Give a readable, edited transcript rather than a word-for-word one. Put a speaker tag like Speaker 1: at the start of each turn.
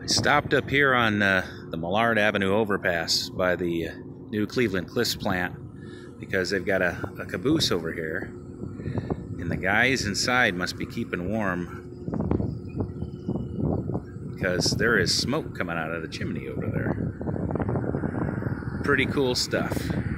Speaker 1: Stopped up here on the Millard Avenue overpass by the new Cleveland Cliffs plant because they've got a caboose over here, and the guys inside must be keeping warm because there is smoke coming out of the chimney over there. Pretty cool stuff.